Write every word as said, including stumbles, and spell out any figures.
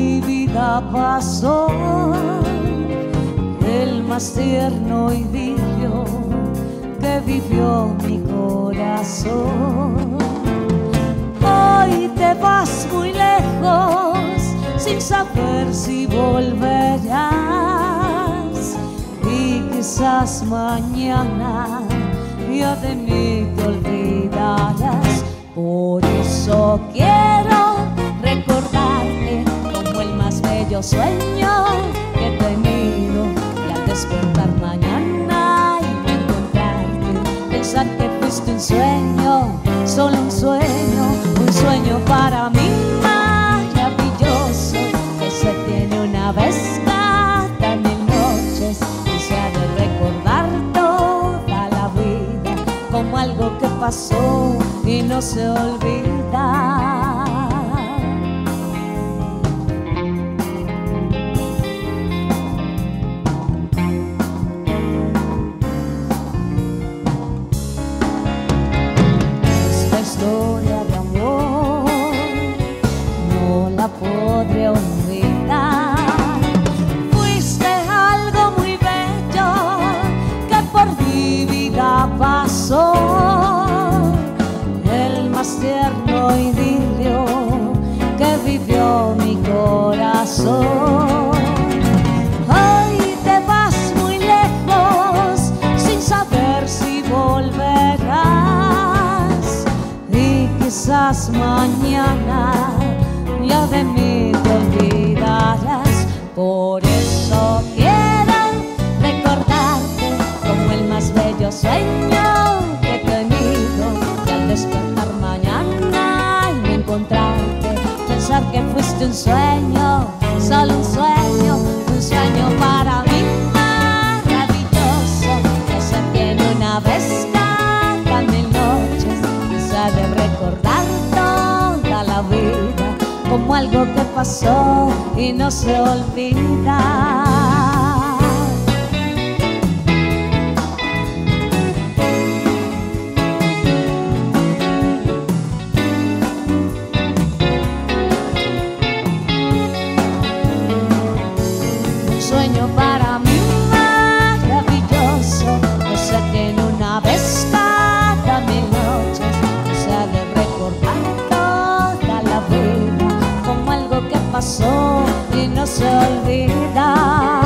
mi vida pasó, el más tierno idilio que vivió mi corazón. Hoy te vas muy lejos sin saber si volverás, y quizás mañana ya de mí te olvidarás. Por eso quiero recordarte como el más bello sueño que he tenido, y al despertar mañana y encontrarte, pensar que fuiste un sueño, solo un sueño, un sueño para mí maravilloso, que se tiene una vez cada mil noches y se ha de recordar toda la vida como algo que pasó y no se olvida. Esta historia de amor no la podré olvidar. Fuiste algo muy bello que por mi vida pasó, el más tierno idilio que vivió mi corazón. Hoy te vas muy lejos sin saber si volverás, y quizás mañana ya de mí te olvidarás. Por eso quiero recordarte como el más bello sueño que he tenido, y al despertar mañana y encontrarte, pensar que fuiste un sueño, solo un sueño, un sueño para mí maravilloso, que se tiene una vez cada mil noches y se ha de recordar toda la vida como algo que pasó y no se olvida. Sueño para mí maravilloso, que se tiene una vez cada mil noches, se ha de recordar toda la vida como algo que pasó y no se olvida.